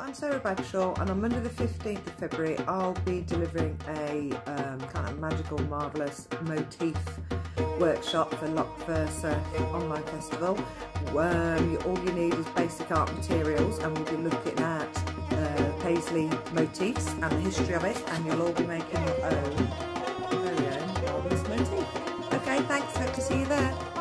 I'm Sarah Bagshaw, and on Monday the 15th of February I'll be delivering a kind of magical, marvellous motif workshop for Virsa online festival. All you need is basic art materials, and we'll be looking at paisley motifs and the history of it, and you'll all be making your very own marvellous motif. Okay, thanks, hope to see you there.